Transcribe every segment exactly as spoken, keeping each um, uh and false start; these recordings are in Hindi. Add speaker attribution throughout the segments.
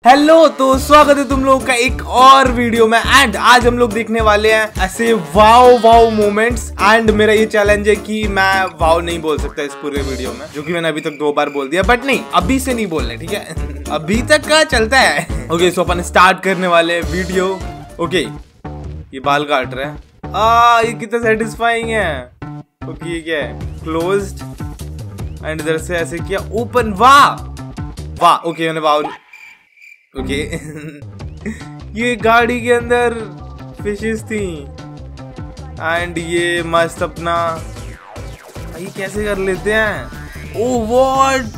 Speaker 1: हेलो, तो स्वागत है तुम लोगों का एक और वीडियो में। एंड आज हम लोग देखने वाले हैं ऐसे वाव वाव मोमेंट्स। एंड मेरा ये चैलेंज है कि मैं वाव नहीं बोल सकता इस पूरे वीडियो में, जो कि मैंने अभी तक दो बार बोल दिया। बट नहीं, अभी से नहीं बोलने, ठीक है। अभी तक का चलता है। ओके, सो अपन स्टार्ट करने वाले वीडियो। ओके, ये बाल काट रहे हैं। आ ये कितना सेटिस्फाइंग है। ओके, ये क्या है? क्लोज्ड एंड इधर से ऐसे किया, ओपन। वाह वाह। ओके, मैंने वाव। ओके ये गाड़ी के अंदर फिशेस थी एंड ये मस्त अपना ये कैसे कर लेते हैं। ओ व्हाट,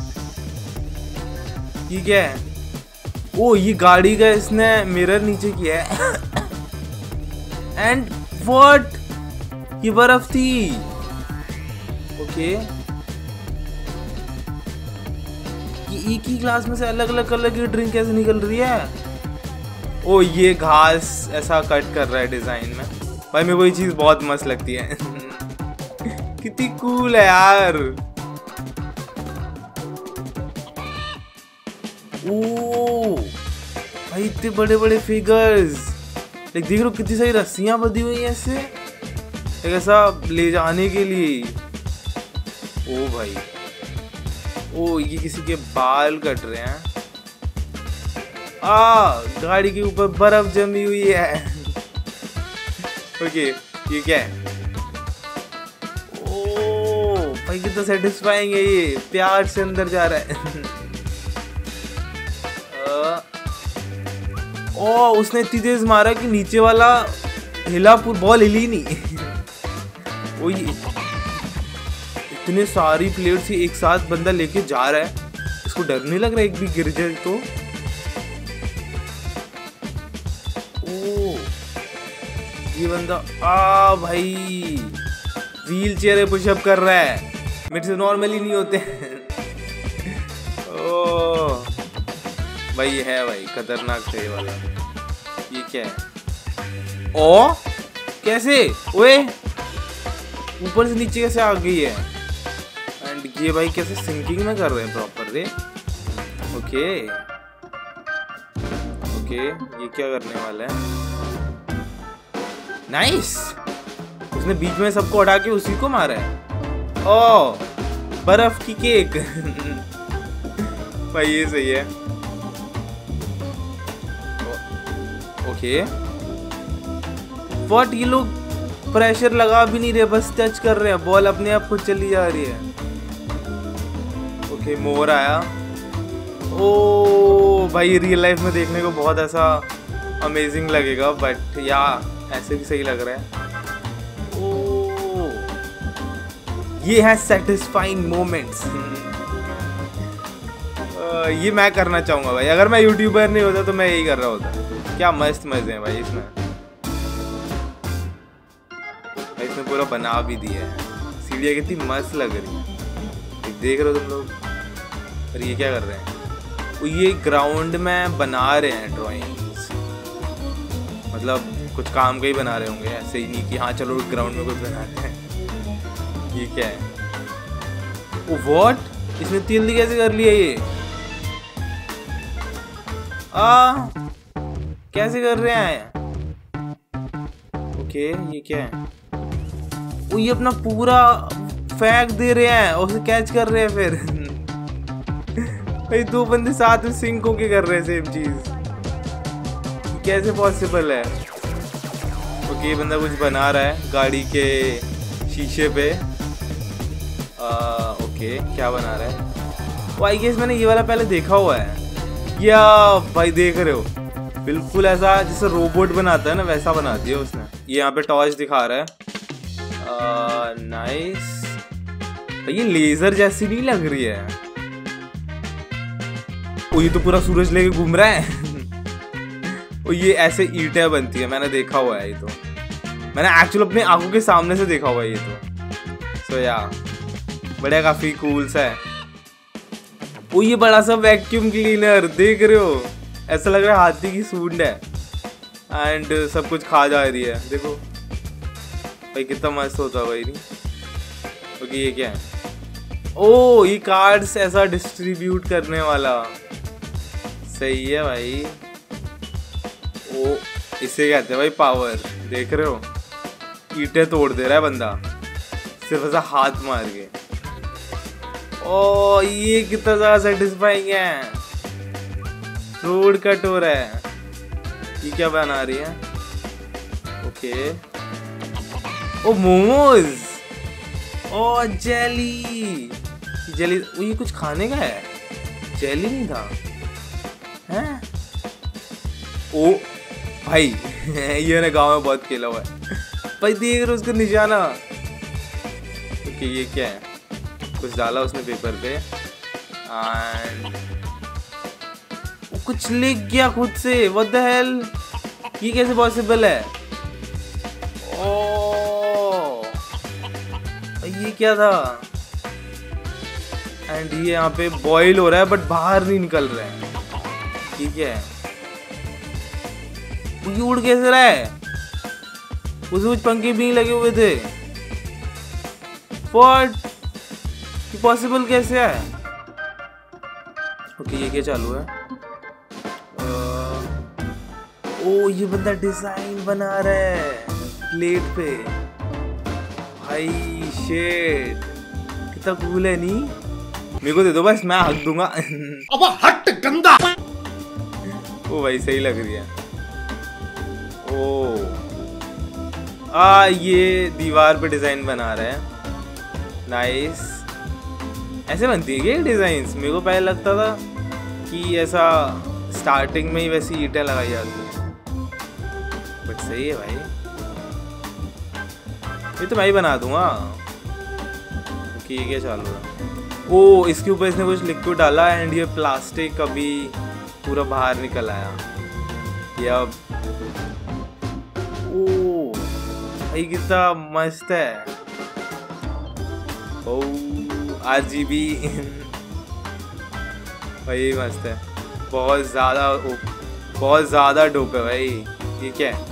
Speaker 1: ये क्या है? ओ ये गाड़ी का इसने मिरर नीचे किया है। एंड व्हाट, ये बर्फ थी। ओके, एक ही ग्लास में से अलग अलग कलर की ड्रिंक कैसे निकल रही है? ओ ये घास ऐसा कट कर रहा है डिजाइन में। भाई मेरे को ये चीज बहुत मस्त लगती है। कितनी कूल है यार। ओ भाई इतने बड़े बड़े फिगर्स। देख देख लो कितनी सारी रस्सियां बंधी हुई हैं इससे, एक ऐसा ले जाने के लिए। ओ भाई, ओ ये किसी के बाल कट रहे हैं। आ गाड़ी के ऊपर बर्फ जमी हुई है। ओके, ये क्या है? ओ भाई कितना सेटिस्फाइंग है ये, प्यार से अंदर जा रहा है। ओ उसने इतनी तेज मारा कि नीचे वाला हिला, पूरी बॉल हिली नहीं। ओ ये इतने सारी प्लेट्स एक साथ बंदा लेके जा रहा है, इसको डर नहीं लग रहा एक भी गिर जाए तो? ओ ये बंदा आ भाई व्हील चेयर पुशअप कर रहा है, मेरे से नॉर्मली नहीं होते। ओ भाई ये है भाई खतरनाक थे वाला। ये क्या है? ओ कैसे? ओए ऊपर से नीचे कैसे आ गई है? ये भाई कैसे सिंकिंग में कर रहे हैं प्रॉपर रे। ओके ओके, ये क्या करने वाला है? नाइस, उसने बीच में सबको हटा के उसी को मारा है। ओ बर्फ की केक। भाई ये सही है। ओके व्हाट, ये लोग प्रेशर लगा भी नहीं रहे, बस टच कर रहे हैं, बॉल अपने आप खुद चली जा रही है। ओके मोर आया। ओ भाई रियल लाइफ में देखने को बहुत ऐसा अमेजिंग लगेगा, बट या ऐसे भी सही लग रहा है। ओ ये है सेटिस्फाइंग मोमेंट्स। ये मैं करना चाहूंगा भाई, अगर मैं यूट्यूबर नहीं होता तो मैं यही कर रहा होता। क्या मस्त मजे हैं भाई इसमें। भाई इसमें पूरा बना भी दिया है, सीढ़ियाँ कितनी मस्त लग रही है, देख रहे हो तुम लोग। और ये क्या कर रहे हैं? ये ग्राउंड में बना रहे हैं ड्राइंग्स, मतलब कुछ काम का ही बना रहे होंगे, ऐसे ही नहीं कि हाँ चलो ग्राउंड में कुछ बनाते हैं। ये क्या है? ओ व्हाट, इसने तेल कैसे कर लिया ये? आ कैसे कर रहे हैं? ओके ये क्या है? ओ ये अपना पूरा फेंक दे रहे हैं और उसे कैच कर रहे हैं फिर। भाई दो बंदे साथ में सिंक होके कर रहे हैं सेम चीज, कैसे पॉसिबल है? ओके बंदा कुछ बना रहा है गाड़ी के शीशे पे। आ, ओके क्या बना रहा है? वो आई गेस मैंने ये वाला पहले देखा हुआ है। या भाई देख रहे हो, बिल्कुल ऐसा जैसे रोबोट बनाता है ना, वैसा बना दिया उसने। ये यहाँ पे टॉर्च दिखा रहा है। नाइस, ये लेजर जैसी नहीं लग रही है। ओ ये तो पूरा सूरज लेके घूम रहा है। ओ ये ऐसे ईंटें बनती है, मैंने देखा हुआ है ये तो, मैंने एक्चुअली अपने आंखों के सामने से देखा हुआ है ये तो। सो या बढ़िया, काफी कूल सा है। ओ ये बड़ा सा वैक्यूम क्लीनर देख रहे हो, ऐसा लग रहा है हाथी की सूंड है एंड सब कुछ खा जा रही है। देखो भाई कितना मस्त होता है भाई। ओके ये क्या है? ओ ये कार्ड्स ऐसा डिस्ट्रीब्यूट करने वाला, सही है भाई। ओ इसे कहते हैं भाई पावर। देख रहे हो, ईंटें तोड़ दे रहा है बंदा सिर्फ ऐसा हाथ मार के। ओ ये कितना ज्यादा सेटिस्फाइंग है। रोड कट हो रहा है। ये क्या बना रही है? ओके। ओ मोमोज। ओ जेली जेली। ओ ये कुछ खाने का है, जेली नहीं था हैं? ओ भाई ये ना गांव में बहुत खेला हुआ है भाई। देख रहे उसका निशाना। ओके ये क्या है? कुछ डाला उसने पेपर पे एंड कुछ लिख गया खुद से। व्हाट द हेल, ये कैसे पॉसिबल है? ओ ये क्या था? एंड ये यहाँ पे बॉईल हो रहा है बट बाहर नहीं निकल रहा है। ठीक है, ये उड़ कैसे रहा है? उसमें कुछ पंखे भी नहीं लगे हुए थे। व्हाट, ये पॉसिबल कैसे है? ओके ये क्या चालू है? uh, ओ ये बंदा डिजाइन बना रहा है प्लेट पे। भाई शेट कितना कूल है। नहीं मेरे को दे दो बस, मैं हक दूंगा।
Speaker 2: अब हट गंदा।
Speaker 1: ओ भाई सही लग रही है। ओ आ ये दीवार पे डिजाइन बना रहा है। नाइस। ऐसे बनती है क्या डिजाइन्स? मेरे को पहले लगता था कि ऐसा स्टार्टिंग में ही वैसी ईंटें लगाई जाती है, बट सही है भाई। ये तो मैं ही बना दूंगा। कि ये क्या चालू है? ओ इसके ऊपर इसने कुछ लिक्विड डाला एंड ये प्लास्टिक अभी पूरा बाहर निकल आया। या ओ भाई कितना मस्त है। ओ आरजीबी भाई मस्त है, बहुत ज्यादा बहुत ज्यादा डोप है भाई। ये क्या है?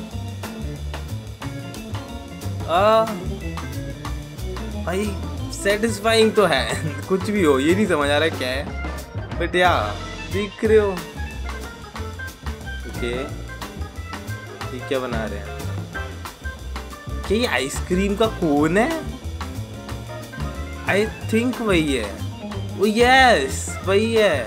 Speaker 1: आ, भाई सेटिस्फाइंग तो है कुछ भी हो, ये नहीं समझ आ रहा है क्या है, बट या देख रहे हो। ओके ये क्या बना रहे हैं? क्या ये आइसक्रीम का कोन है? आई थिंक वही है। ओ यस वही है।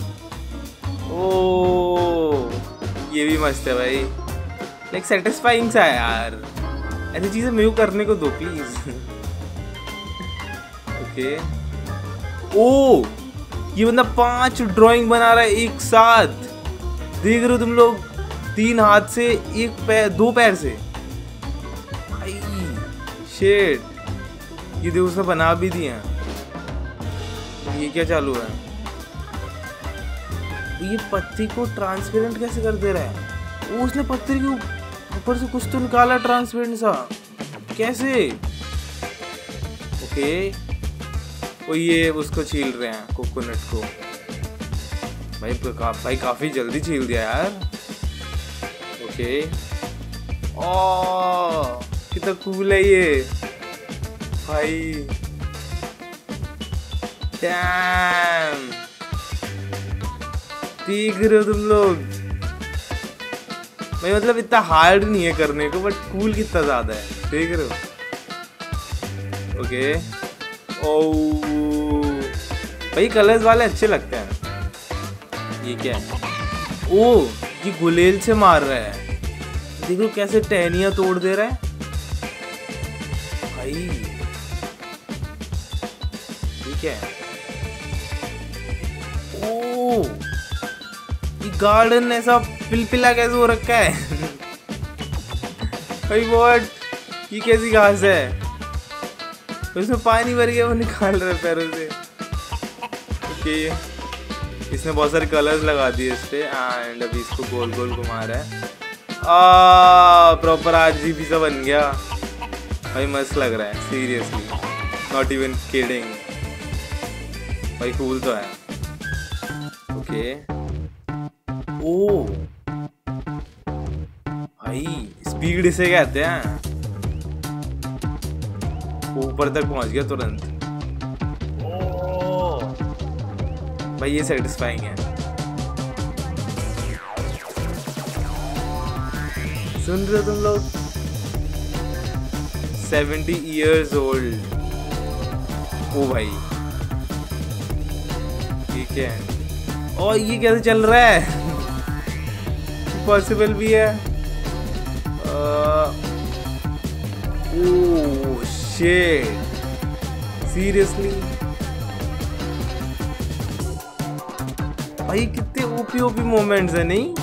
Speaker 1: ओ ये भी मस्त है भाई, लाइक सेटिस्फाइंग सा है यार। ऐसी चीजें मेरे को करने को दो प्लीज। ओके ओ ये बंदा पांच ड्राइंग बना रहा है एक साथ। देख रहे हो तुम लोग, तीन हाथ से, एक पैर, दो पैर से। शेट ये देखो उसने बना भी दिए हैं। ये क्या चालू है? ये पत्ती को ट्रांसपेरेंट कैसे कर दे रहा है? वो उसने पत्ती के ऊपर से कुछ तो निकाला ट्रांसपेरेंट सा, कैसे? ओके वो ये उसको छील रहे हैं, कोकोनट को। भाई का, भाई काफी जल्दी छील दिया यार। ओके ओ कितना कूल है ये भाई। डैम देख रहे हो तुम लोग भाई, मतलब इतना हार्ड नहीं है करने को, बट कूल कितना ज्यादा है। देख रहे हो? ओके ओ भाई कलर्स वाले अच्छे लगते हैं। ये क्या है? ओ ये गुलेल से मार रहा है। देखो कैसे टहनियां तोड़ दे रहा है भाई। ठीक है। ओ ये गार्डन ऐसा पिलपिला कैसे हो रखा है? भाई व्हाट, ये कैसी घास है? उसमें पानी भर गया, वो निकाल रहा है पैरों से। ओके इसने बहुत सारे कलर्स लगा दिए इस पे एंड अभी इसको गोल गोल घुमा रहा है। आ प्रॉपर आरजीबी सा बन गया भाई, मस्त लग रहा है सीरियसली, नॉट इवन किडिंग भाई, कूल तो है। ओके ओ भाई स्पीड इसे कहते हैं। ऊपर तक पहुंच गया तुरंत। ओ भाई ये सेटिस्फाइंग है। सुन रहे हो तुम लोग? Seventy years old. ओ भाई ठीक है। और ये कैसे चल रहा है? पॉसिबल भी है। ओह शिट, सीरियसली भाई कितने ओपी ओपी मोमेंट्स है नहीं?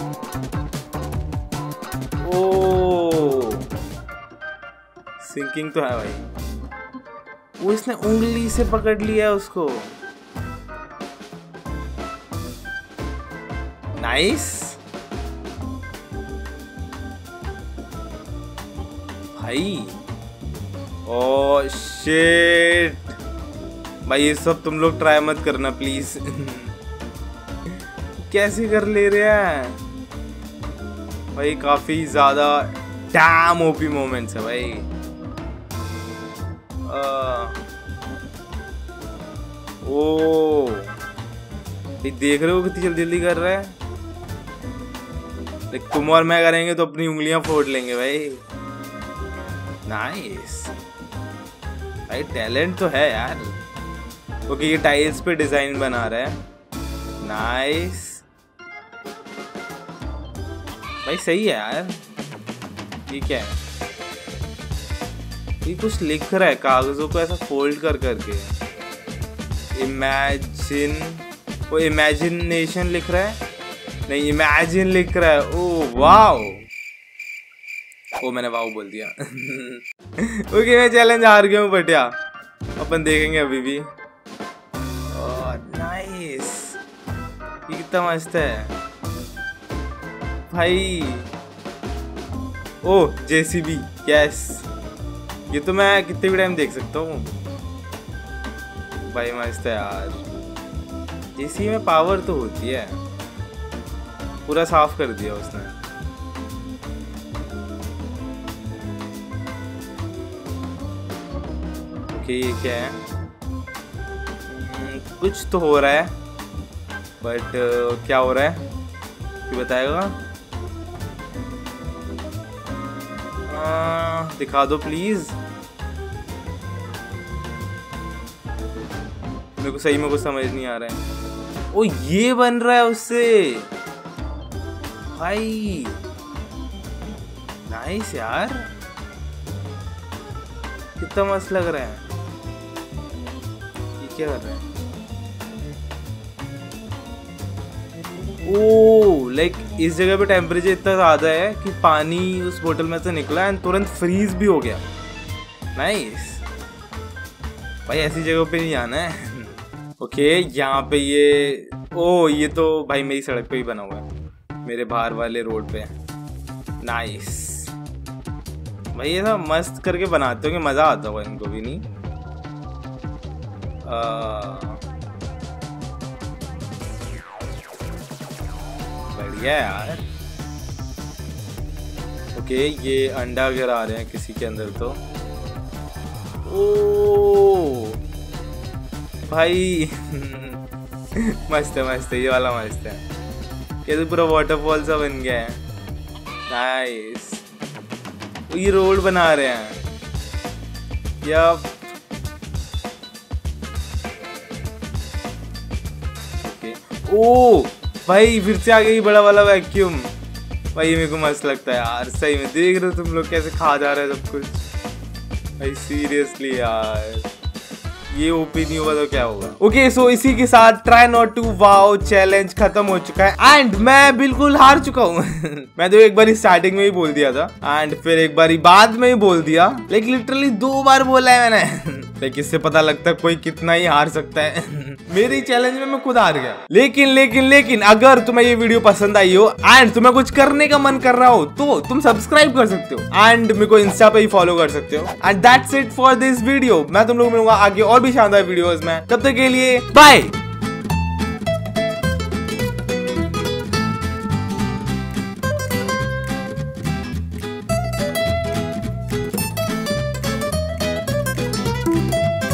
Speaker 1: ओ सिंकिंग तो है भाई। वो इसने उंगली से पकड़ लिया है उसको। नाइस भाई। ओ शिट भाई, ये सब तुम लोग ट्राई मत करना प्लीज। कैसे कर ले रहे हैं भाई? काफी ज्यादा डैम ओपी मोमेंट्स है भाई। आ, ओ ये देख रहे हो कितनी जल्दी जल्दी कर रहा है? लेकिन तुम और मैं करेंगे तो अपनी उंगलियां फोड़ लेंगे भाई। नाइस भाई, टैलेंट तो है यार। ओके ये टाइल्स पे डिजाइन बना रहा है। नाइस भाई, सही है यार। ठीक है, ये कुछ लिख रहा है कागजों को ऐसा फोल्ड कर करके। इमेजिन, वो इमेजिनेशन लिख रहा है, नहीं इमेजिन लिख रहा है। ओ वाओ, ओ मैंने वाओ बोल दिया। ओके मैं चैलेंज हार गया हूँ बटिया, अपन देखेंगे अभी भी। नाइस, ये कितना मस्त है भाई। ओ जेसीबी, यस, ये तो मैं कितने भी टाइम देख सकता हूँ भाई। मस्त है यार। जेसीबी में पावर तो होती है। पूरा साफ कर दिया उसने। ओके ये क्या है? कुछ तो हो रहा है, बट uh, क्या हो रहा है ये बताएगा? आ, दिखा दो प्लीज। मेरे को सही में कुछ समझ नहीं आ रहा है। ओ ये बन रहा है उससे भाई। नाइस यार, कितना मस्त लग रहा है। ये क्या कर रहा है? ओ लाइक इस जगह पे टेम्परेचर इतना ज्यादा है कि पानी उस बोतल में से निकला एंड तुरंत फ्रीज भी हो गया। नाइस भाई, ऐसी जगह पे नहीं आना है। ओके यहाँ पे ये, ओ ये तो भाई मेरी सड़क पे ही बना हुआ है, मेरे बाहर वाले रोड पे। नाइस भाई, ये सब मस्त करके बनाते हो कि मजा आता होगा इनको भी, नहीं? आ... बढ़िया यार। ओके ये अंडा गिरा रहे हैं किसी के अंदर तो। ओ भाई मस्त है मस्त है, ये वाला मस्त है। ये तो पूरा वाटरफॉल सा बन गया है। नाइस, ये रोड बना रहे हैं या ओके। ओ भाई फिर से आ गई बड़ा वाला वैक्यूम भाई। ये मेरे को मस्त लगता है यार, सही में। देख रहे हो तुम लोग कैसे खा जा रहे हैं सब कुछ भाई, सीरियसली यार। ये ओपी नहीं होगा तो क्या होगा? ओके सो इसी के साथ try not to wow challenge खत्म हो चुका है एंड मैं बिल्कुल हार चुका हूँ। मैं तो एक बार स्टार्टिंग में ही बोल दिया था एंड फिर एक बार बाद में ही बोल दिया, लेकिन लिटरली दो बार बोला है मैंने। लेकिन इससे पता लगता है कोई कितना ही हार सकता है। मेरी चैलेंज में मैं खुद हार गया। लेकिन लेकिन लेकिन अगर तुम्हें ये वीडियो पसंद आई हो एंड तुम्हें कुछ करने का मन कर रहा हो तो तुम सब्सक्राइब कर सकते हो एंड मेरे को इंस्टा पे ही फॉलो कर सकते हो। And that's it for this video. मैं तुम लोग मिलूंगा आगे और भी शानदार वीडियोस में। तब तक के लिए बाय।